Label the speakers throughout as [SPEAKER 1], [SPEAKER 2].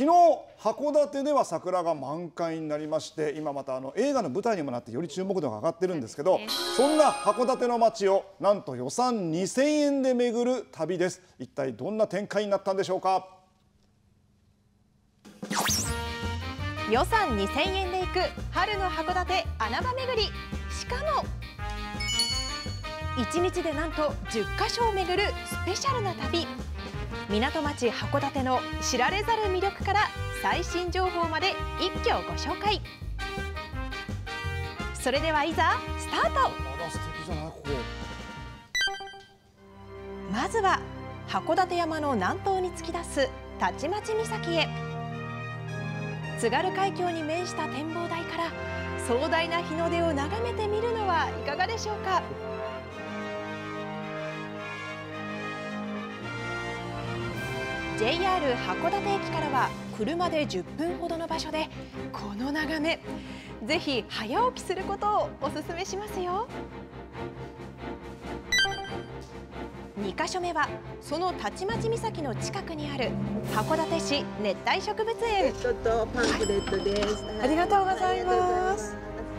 [SPEAKER 1] 昨日函館では桜が満開になりまして、今また映画の舞台にもなってより注目度が上がってるんですけど、そんな函館の街をなんと予算2000円で巡る旅です。一体どんな展開になったんでしょうか。
[SPEAKER 2] 予算2000円で行く春の函館穴場巡り。しかも1日でなんと10カ所を巡るスペシャルな旅。港町函館の知られざる魅力から最新情報まで一挙ご紹介。それではいざスタート。
[SPEAKER 1] 素敵じゃないここ。
[SPEAKER 2] まずは函館山の南東に突き出すたちまち岬へ。津軽海峡に面した展望台から壮大な日の出を眺めてみるのはいかがでしょうか。JR 函館駅からは車で10分ほどの場所で、この眺め、ぜひ早起きすることをお勧めしますよ。2カ所目はそのたちまち岬の近くにある函館市熱帯植物園。
[SPEAKER 3] ちょっとパンフレットです。
[SPEAKER 2] ありがとうございます。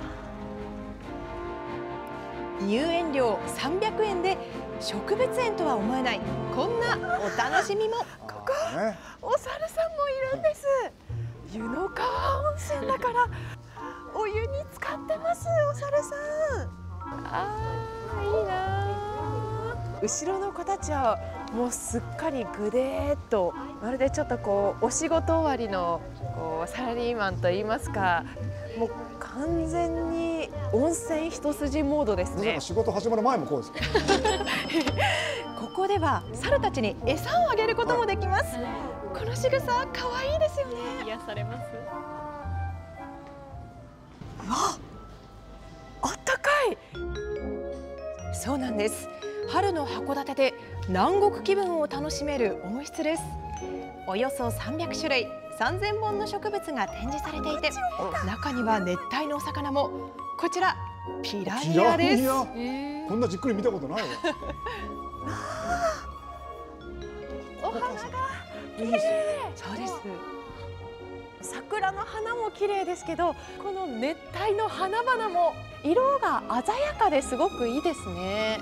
[SPEAKER 2] 入園料300円で植物園とは思えないこんなお楽しみも。ここお猿さんもいるんです。湯の川温泉だからお湯に浸かってます、お猿さん。いいな。後ろの子たちはもうすっかりぐでーっと、まるでちょっとこうお仕事終わりのこうサラリーマンといいますか、もう完全に温泉一筋モードですね。
[SPEAKER 1] 仕事始まる前もこうですか。
[SPEAKER 2] ここでは猿たちに餌をあげることもできます。この仕草可愛いですよね。
[SPEAKER 4] 癒されます。
[SPEAKER 2] うわ、あったかい。そうなんです。春の函館で南国気分を楽しめる温室です。およそ300種類3000本の植物が展示されていて、中には熱帯のお魚も。こちらピラニアです。
[SPEAKER 1] こんなじっくり見たことないわ。
[SPEAKER 2] お花が綺麗。そうです。桜の花も綺麗ですけど、この熱帯の花々も色が鮮やかですごくいいですね。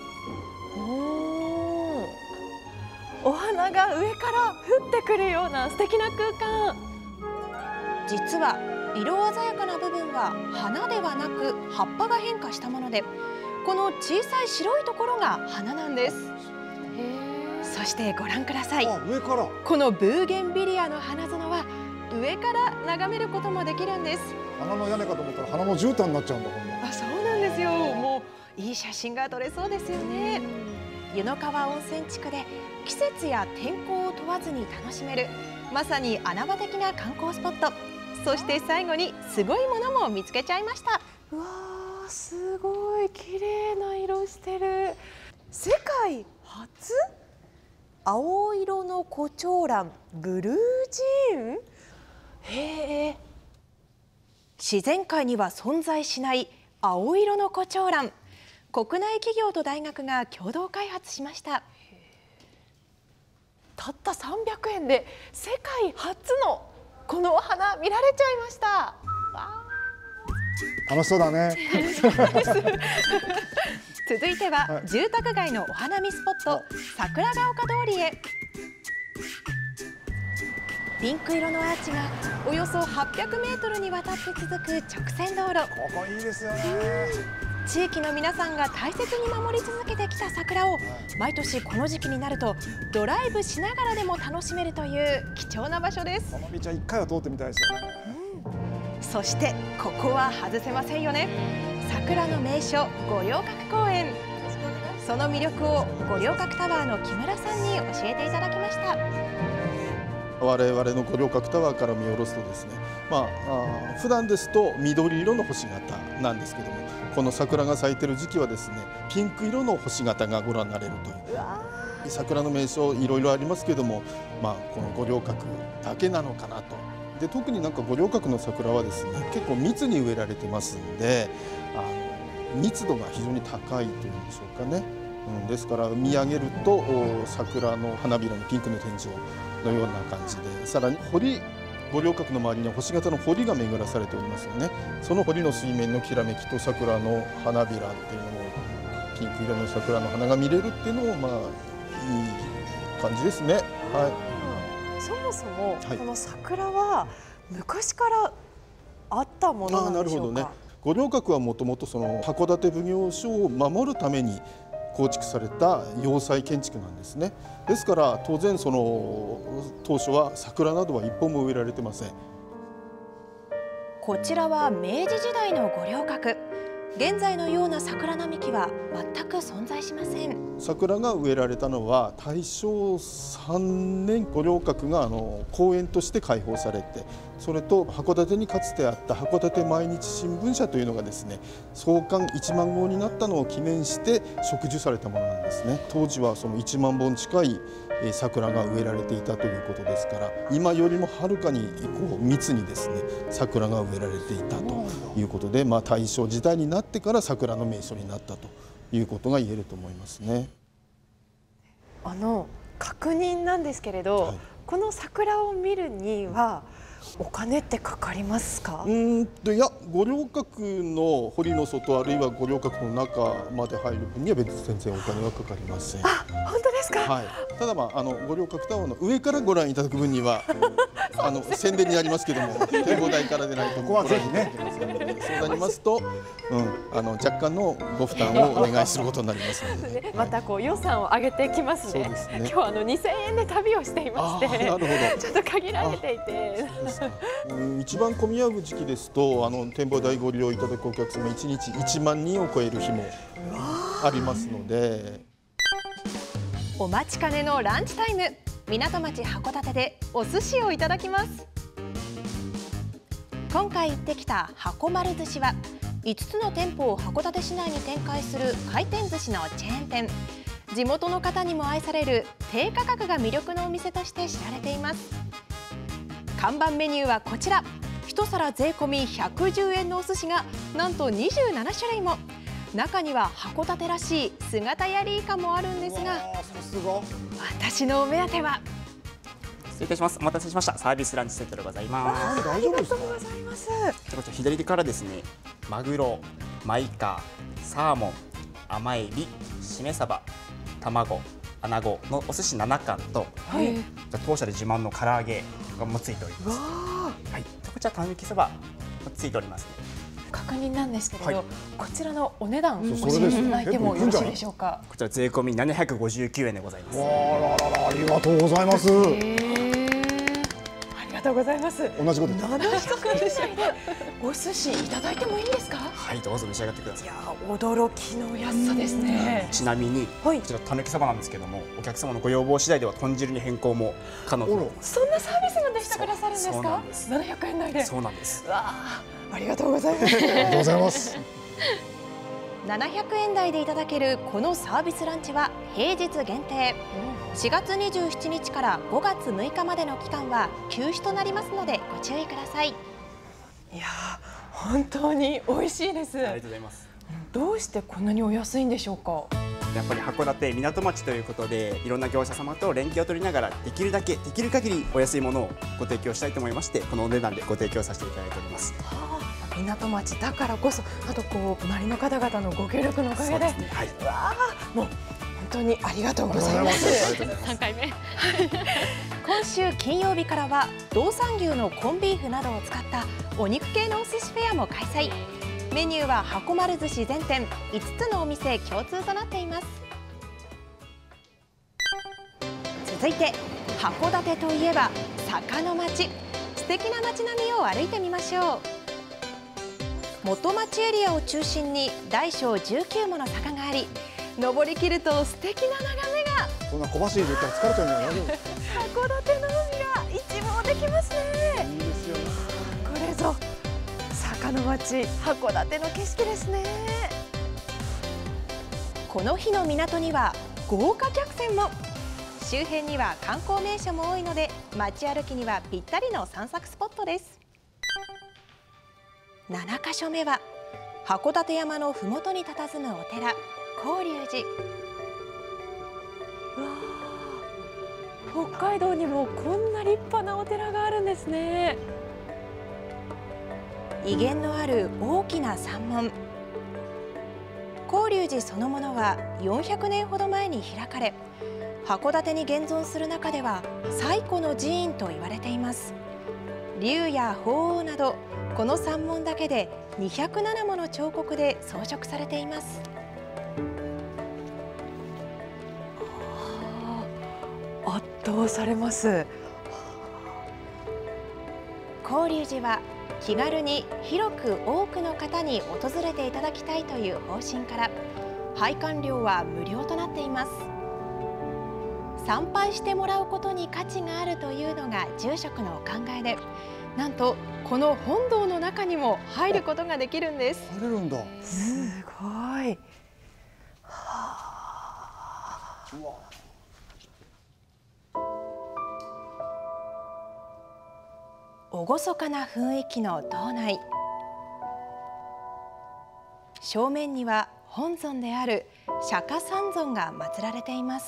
[SPEAKER 2] お花が上から降ってくるような素敵な空間。実は色鮮やかな部分は花ではなく葉っぱが変化したもので、この小さい白いところが花なんです。そしてご覧ください。
[SPEAKER 1] 上から
[SPEAKER 2] このブーゲンビリアの花園は上から眺めることもできるんです。
[SPEAKER 1] 花の屋根かと思ったら花の絨毯になっちゃうんだ。
[SPEAKER 2] あ、そうなんですよ。もういい写真が撮れそうですよね。湯の川温泉地区で季節や天候を問わずに楽しめる、まさに穴場的な観光スポット。そして最後にすごいものも見つけちゃいました。うわー、すごい綺麗な色してる。世界初青色のコチョウラン、ブルージーン。へえ。自然界には存在しない青色のコチョウラン。国内企業と大学が共同開発しました。たった300円で世界初のこのお花見られちゃいました。
[SPEAKER 1] 楽しそうだね。
[SPEAKER 2] 続いては住宅街のお花見スポット、桜ヶ丘通りへ。ピンク色のアーチがおよそ800メートルにわたって続く直線道路。
[SPEAKER 1] ここいいですよね。
[SPEAKER 2] 地域の皆さんが大切に守り続けてきた桜を毎年この時期になるとドライブしながらでも楽しめるという貴重な場所です。
[SPEAKER 1] この道は1回は通ってみたいですよね。
[SPEAKER 2] そしてここは外せませんよね。桜の名所、五稜郭公園。その魅力を五稜郭タワーの木村さんに教えていただきました。
[SPEAKER 5] 我々の五稜郭タワーから見下ろすとですね、普段ですと緑色の星形なんですけども、この桜が咲いてる時期はですね、ピンク色の星形がご覧になれるという。桜の名所いろいろありますけども、この五稜郭だけなのかなと。で、特になんか五稜郭の桜はですね、結構密に植えられてますんで、密度が非常に高いというんでしょうかね。ですから見上げると桜の花びらのピンクの天井のような感じで、さらに堀、五稜郭の周りには星型の堀が巡らされておりますよね。その堀の水面のきらめきと桜の花びらっていうのを、ピンク色の桜の花が見れるっていうのも、まあいい感じですね。はい。
[SPEAKER 4] そもそも
[SPEAKER 5] はい
[SPEAKER 4] この桜は昔からあったものなんでしょうか。
[SPEAKER 5] 五稜郭はもともとその函館奉行所を守るために構築された要塞建築なんですね。ですから当然その当初は桜などは一本も植えられてません。
[SPEAKER 2] こちらは明治時代の五稜郭。現在のような桜並木は全く存在しません。
[SPEAKER 5] 桜が植えられたのは大正3年、五稜郭が公園として開放されて、それと函館にかつてあった函館毎日新聞社というのがですね、創刊1万号になったのを記念して植樹されたものなんですね。当時はその1万本近い桜が植えられていたということですから、今よりもはるかにこう密にですね桜が植えられていたということで、大正時代になってから桜の名所になったということが言えると思いますね。
[SPEAKER 4] 確認なんですけれど、
[SPEAKER 5] はい、
[SPEAKER 4] この桜を見るにはお金ってかかりますか？
[SPEAKER 5] いや、五稜郭の堀の外あるいは五稜郭の中まで入る分には別に全然お金はかかりません。
[SPEAKER 4] あ、本当ですか？
[SPEAKER 5] はい、ただ五稜郭タワーの上からご覧いただく分には宣伝になりますけども、展望台からでないと
[SPEAKER 1] ここはぜひね、
[SPEAKER 5] そうなりますと、若干のご負担をお願いすることになりますので、
[SPEAKER 4] また予算を上げてきますね。
[SPEAKER 5] そうですね。
[SPEAKER 4] 今日は2000円で旅をしていまして、
[SPEAKER 5] なるほど。
[SPEAKER 4] ちょっと限られていて、
[SPEAKER 5] 一番混み合う時期ですと展望台ご利用いただくお客様1日1万人を超える日もありますので。
[SPEAKER 2] お待ちかねのランチタイム、港町函館でお寿司をいただきます。今回行ってきた箱丸寿司は5つの店舗を函館市内に展開する回転寿司のチェーン店。地元の方にも愛される低価格が魅力のお店として知られています。看板メニューはこちら。一皿税込み110円のお寿司がなんと27種類も。中には函館らしい姿やりイカもあるんですが、
[SPEAKER 1] さすが。
[SPEAKER 2] 私のお目当ては。
[SPEAKER 6] 失礼いたします。お待たせしました。サービスランチセットでございます。
[SPEAKER 1] 大丈夫ですか？
[SPEAKER 4] ありがとうございます。
[SPEAKER 6] こちら左手からですね、マグロ、マイカ、サーモン、甘エビ、しめ鯖、卵、アナゴのお寿司7貫と、当社で自慢の唐揚げがもついております。はい。こちらたぬきそばもついておりますね。
[SPEAKER 4] 確認なんですけれど、
[SPEAKER 6] はい、
[SPEAKER 4] こちらのお値段教
[SPEAKER 1] それです
[SPEAKER 4] えていただいてもよろしいでしょうか？
[SPEAKER 6] こちら税込み759円でございます。
[SPEAKER 1] わありがとうございます。
[SPEAKER 4] ありがとうございます。
[SPEAKER 1] 同じこと言った。
[SPEAKER 4] 700円でお寿司いただいてもいいですか？
[SPEAKER 6] はい、どうぞ召し上がってください。
[SPEAKER 4] いや、驚きの安さですね。
[SPEAKER 6] ちなみに、
[SPEAKER 4] はい
[SPEAKER 6] こちらたぬきそばなんですけども、お客様のご要望次第では豚汁に変更も可能となっています。
[SPEAKER 4] そんなサービスまでしてくださるんです
[SPEAKER 6] そうな
[SPEAKER 4] か
[SPEAKER 6] んで？す
[SPEAKER 4] 700円台で。
[SPEAKER 6] そうなんです。
[SPEAKER 4] わあ、ありがとうございます。
[SPEAKER 1] ありがとうございます。
[SPEAKER 2] 700円台でいただけるこのサービスランチは平日限定。4月27日から5月6日までの期間は休止となりますのでご注意ください。
[SPEAKER 4] いや、本当に美味しいです。
[SPEAKER 6] ありがとうございます。
[SPEAKER 4] どうしてこんなにお安いんでしょうか？
[SPEAKER 6] やっぱり函館港町ということで、いろんな業者様と連携を取りながらできる限りお安いものをご提供したいと思いまして、このお値段でご提供させていただいております。
[SPEAKER 4] 港町だからこそ、あと周りの方々のご協力のおかげで、
[SPEAKER 6] そうですね、はい、
[SPEAKER 4] わあ、もう本当にありがとうございます。
[SPEAKER 2] 3回目今週金曜日からは道産牛のコンビーフなどを使ったお肉系のお寿司フェアも開催。メニューは箱丸寿司全店5つのお店共通となっています。続いて函館といえば坂の町。素敵な街並みを歩いてみましょう。元町エリアを中心に大小19もの坂があり、登りきると素敵な眺めが。
[SPEAKER 1] そんな小走りで言ったら疲れちゃうんじゃない？
[SPEAKER 4] 函館の海が一望できますね。
[SPEAKER 1] いいですよね。
[SPEAKER 4] これぞ坂の町函館の景色ですね。
[SPEAKER 2] この日の港には豪華客船も。周辺には観光名所も多いので、街歩きにはぴったりの散策スポットです。7カ所目は函館山のふもとに佇むお寺、広隆寺。
[SPEAKER 4] 北海道にもこんな立派なお寺があるんですね。
[SPEAKER 2] 威厳のある大きな山門。広隆寺そのものは400年ほど前に開かれ、函館に現存する中では最古の寺院と言われています。竜や鳳凰などこの山門だけで207もの彫刻で装飾されています。
[SPEAKER 4] 圧倒されます。
[SPEAKER 2] 広隆寺は気軽に広く多くの方に訪れていただきたいという方針から拝観料は無料となっています。参拝してもらうことに価値があるというのが住職のお考えで、なんとこの本堂の中にも入ることができるんです。
[SPEAKER 1] 入れるんだ。
[SPEAKER 4] すごい。
[SPEAKER 1] うわ。
[SPEAKER 2] 厳かな雰囲気の堂内。正面には本尊である釈迦三尊が祀られています。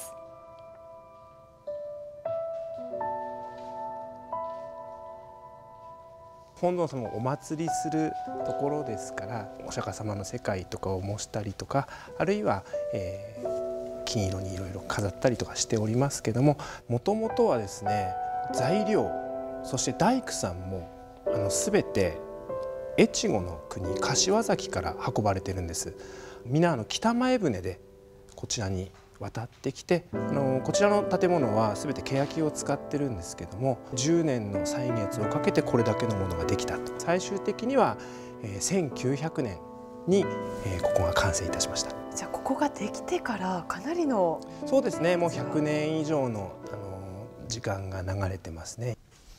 [SPEAKER 7] 本尊様をお祭りするところですから、お釈迦様の世界とかを模したりとか、あるいは、金色にいろいろ飾ったりとかしておりますけども、もともとはですね、材料そして大工さんも全て越後の国柏崎から運ばれてるんです。皆北前船でこちらに渡ってきて、こちらの建物は全て欅を使ってるんですけども、10年の歳月をかけてこれだけのものができたと。最終的には1900年にここが完成いたしました。
[SPEAKER 4] じゃあここができてからかなりの。
[SPEAKER 7] そうですね、もう100年以上の時間が流れてますね。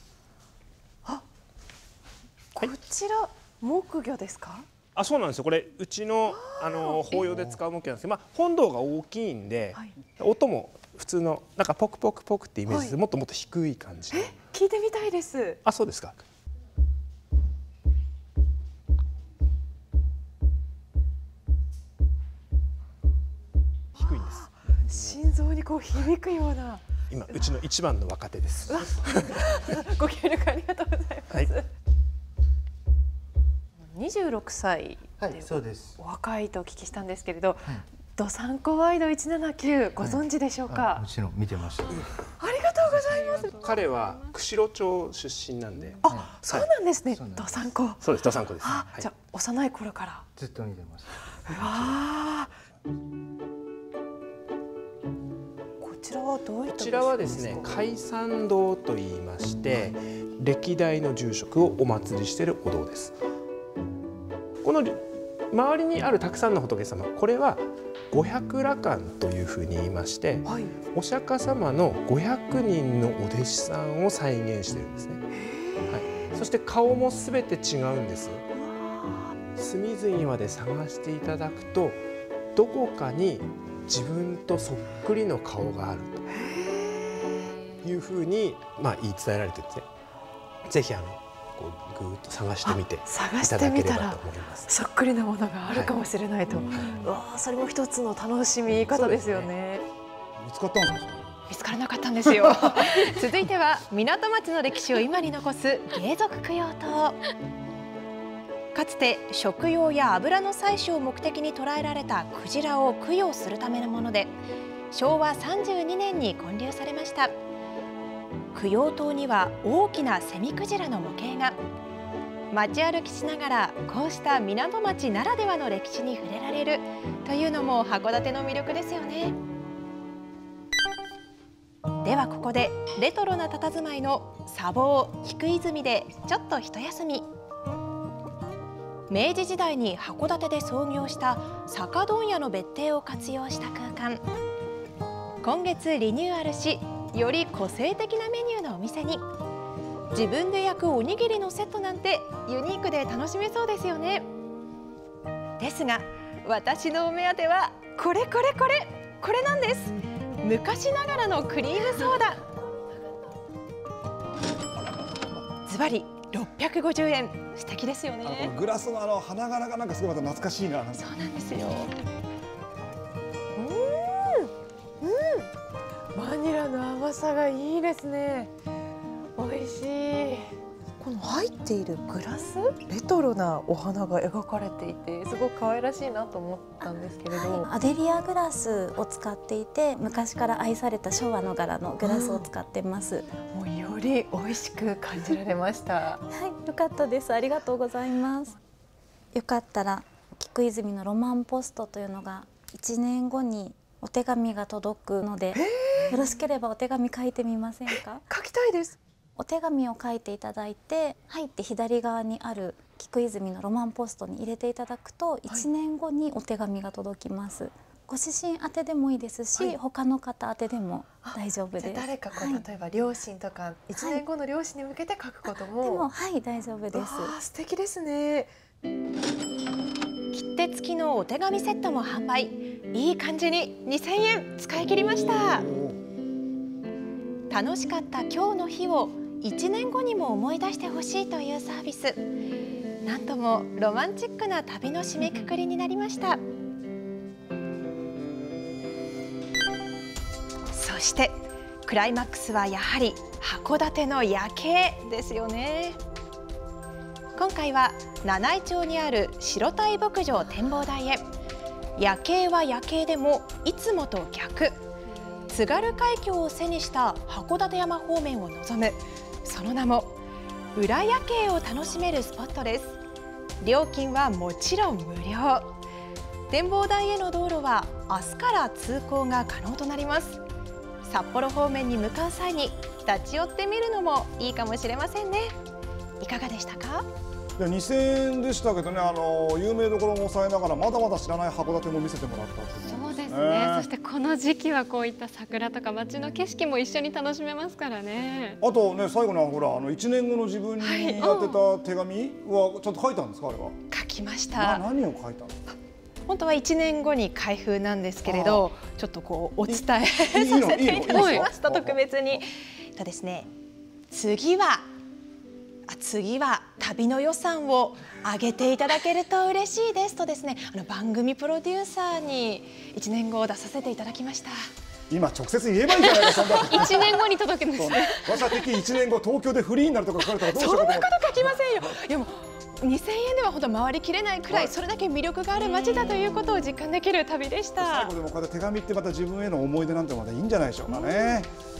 [SPEAKER 4] こちら木魚ですか？
[SPEAKER 7] あ、そうなんですよ。これうちの法要で使う木魚なんですけど、本堂が大きいんで、音も普通のなんかポクポクポクってイメージで、もっともっと低い感じ。
[SPEAKER 4] 聞いてみたいです。
[SPEAKER 7] あ、そうですか。低いんです。
[SPEAKER 4] 心臓にこう響くような。
[SPEAKER 7] 今うちの一番の若手です。
[SPEAKER 4] ご協力ありがとうございます。はい、26歳でお若いとお聞きしたんですけれど、どさんこワイド179ご存知でしょうか？
[SPEAKER 8] もちろん見てました。
[SPEAKER 4] ありがとうございます。
[SPEAKER 7] 彼は釧路町出身なんで。
[SPEAKER 4] あ、そうなんですね。どさんこ。
[SPEAKER 7] そうです、どさんこです。
[SPEAKER 4] じゃあ幼い頃から
[SPEAKER 8] ずっと見てます。
[SPEAKER 4] うわこちらはどういった？
[SPEAKER 7] こちらはですね、開山堂と言いまして、歴代の住職をお祭りしているお堂です。この周りにあるたくさんの仏様、これは五百羅漢というふうに言いまして、お釈迦様の500人のお弟子さんを再現しているんですね。はい、そして顔もすべて違うんです。隅々まで探していただくと、どこかに自分とそっくりの顔があるというふうに、言い伝えられてるんですね。ぜひこうぐーっと探してみていただければと思います。
[SPEAKER 4] そっくりなものがあるかもしれないと。うわ、それも一つの楽しみ方ですよね。
[SPEAKER 1] 見つかったんですか？
[SPEAKER 2] 見つからなかったんですよ。続いては港町の歴史を今に残す芸俗供養塔。かつて食用や油の採取を目的に捕らえられたクジラを供養するためのもので、昭和32年に建立されました。供養塔には大きなセミクジラの模型が。街歩きしながらこうした港町ならではの歴史に触れられるというのも函館の魅力ですよね。ではここでレトロな佇まいの砂防菊泉でちょっと一休み。明治時代に函館で創業した酒問屋の別邸を活用した空間。今月リニューアルし、より個性的なメニューのお店に。自分で焼くおにぎりのセットなんてユニークで楽しめそうですよね。ですが私のお目当てはこれなんです。昔ながらのクリームソーダ。ズバリ650円。素敵ですよね。
[SPEAKER 1] グラスの花柄がなんかすごいまた懐かしいな。そう
[SPEAKER 2] なんですよ。
[SPEAKER 4] バニラの甘さがいいですね。美味しい。この入っているグラス、レトロなお花が描かれていて、すごく可愛らしいなと思ったんですけれど、
[SPEAKER 8] アデリアグラスを使っていて、昔から愛された昭和の柄のグラスを使ってます。
[SPEAKER 4] もうより美味しく感じられました。
[SPEAKER 8] はい、よかったです。ありがとうございます。よかったら菊泉のロマンポストというのが1年後にお手紙が届くので、よろしければお手紙書いてみませんか？
[SPEAKER 4] 書きたいです。
[SPEAKER 8] お手紙を書いていただいて、入って左側にある菊泉のロマンポストに入れていただくと、1年後にお手紙が届きます。ご自身宛てでもいいですし、他の方宛てでも大丈夫です。
[SPEAKER 4] 誰かこう、例えば両親とか1年後の両親に向けて書くことも、
[SPEAKER 8] でも大丈夫です。
[SPEAKER 4] 素敵ですね。
[SPEAKER 2] 切手付きのお手紙セットも販売。いい感じに2000円使い切りました。楽しかった今日の日を1年後にも思い出してほしいというサービス。なんともロマンチックな旅の締めくくりになりました。そしてクライマックスはやはり函館の夜景ですよね。今回は七飯町にある白鯛牧場展望台へ。夜景は夜景でもいつもと逆。津軽海峡を背にした函館山方面を望む、その名も裏夜景を楽しめるスポットです。料金はもちろん無料。展望台への道路は明日から通行が可能となります。札幌方面に向かう際に立ち寄ってみるのもいいかもしれませんね。いかがでしたか？
[SPEAKER 1] 2000円でしたけどね、有名どころも抑えながらまだまだ知らない函館も見せてもらったっていう、
[SPEAKER 9] そうですね。そしてこの時期はこういった桜とか街の景色も一緒に楽しめますからね。
[SPEAKER 1] あとね、最後のほら1年後の自分に当てた手紙はちゃんと書いたんですか？あれは
[SPEAKER 2] 書きました。
[SPEAKER 1] 何を書いたの？
[SPEAKER 2] 本当は1年後に開封なんですけれど、ちょっとこうお伝えさせていただきました。特別にとですね、次は旅の予算を上げていただけると嬉しいですとですね、番組プロデューサーに1年後を出させていただきました。
[SPEAKER 1] 今直接言えばいいじゃないか。そんな
[SPEAKER 9] 1年後に届くんですね。
[SPEAKER 1] 私は的1年後東京でフリーになるとか書かれたらどうしようかと。
[SPEAKER 2] そんなこと書きませんよ。いやもう2000円では本当回りきれないくらい、それだけ魅力がある街だということを実感できる旅でした。
[SPEAKER 1] 最後でもこうやって手紙ってまた自分への思い出なんてまたいいんじゃないでしょうかね。